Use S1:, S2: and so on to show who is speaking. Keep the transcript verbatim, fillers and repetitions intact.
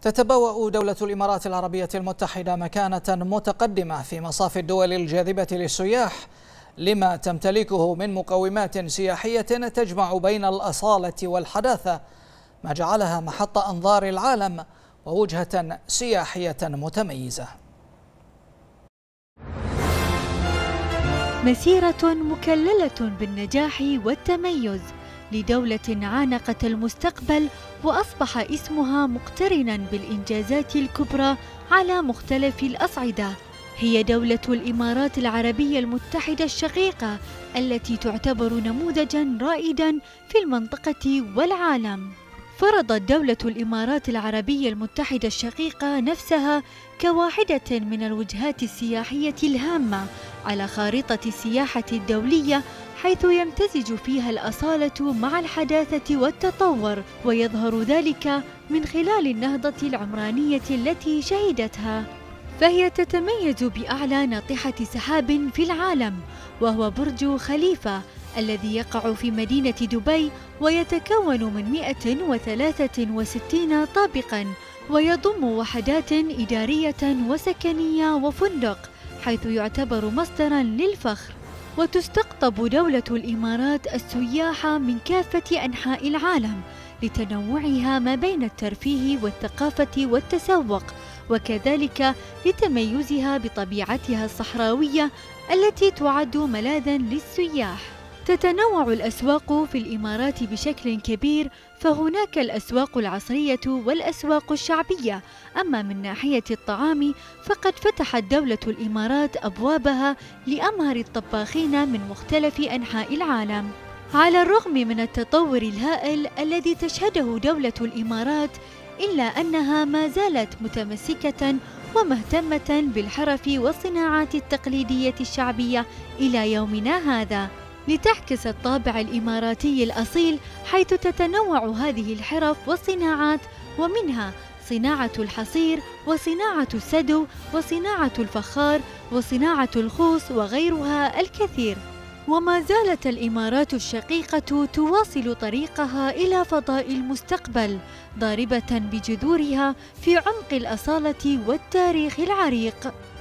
S1: تتبوأ دولة الإمارات العربية المتحدة مكانة متقدمة في مصاف الدول الجاذبة للسياح، لما تمتلكه من مقومات سياحية تجمع بين الأصالة والحداثة، ما جعلها محط أنظار العالم ووجهة سياحية متميزة.
S2: مسيرة مكللة بالنجاح والتميز لدولة عانقت المستقبل وأصبح اسمها مقترنا بالإنجازات الكبرى على مختلف الأصعدة. هي دولة الإمارات العربية المتحدة الشقيقة التي تعتبر نموذجا رائدا في المنطقة والعالم. فرضت دولة الإمارات العربية المتحدة الشقيقة نفسها كواحدة من الوجهات السياحية الهامة على خارطة السياحة الدولية، حيث يمتزج فيها الأصالة مع الحداثة والتطور، ويظهر ذلك من خلال النهضة العمرانية التي شهدتها. فهي تتميز بأعلى ناطحة سحاب في العالم، وهو برج خليفة الذي يقع في مدينة دبي، ويتكون من مئة وثلاثة وستين طابقاً، ويضم وحدات إدارية وسكنية وفندق، حيث يعتبر مصدراً للفخر. وتستقطب دولة الإمارات السياح من كافة أنحاء العالم لتنوعها ما بين الترفيه والثقافة والتسوق، وكذلك لتميزها بطبيعتها الصحراوية التي تعد ملاذاً للسياح. تتنوع الأسواق في الإمارات بشكل كبير، فهناك الأسواق العصرية والأسواق الشعبية. أما من ناحية الطعام فقد فتحت دولة الإمارات أبوابها لأمهر الطباخين من مختلف أنحاء العالم. على الرغم من التطور الهائل الذي تشهده دولة الإمارات، إلا أنها ما زالت متمسكة ومهتمة بالحرف والصناعات التقليدية الشعبية إلى يومنا هذا، لتعكس الطابع الإماراتي الأصيل، حيث تتنوع هذه الحرف والصناعات، ومنها صناعة الحصير وصناعة السدو وصناعة الفخار وصناعة الخوص وغيرها الكثير. وما زالت الإمارات الشقيقة تواصل طريقها إلى فضاء المستقبل، ضاربة بجذورها في عمق الأصالة والتاريخ العريق.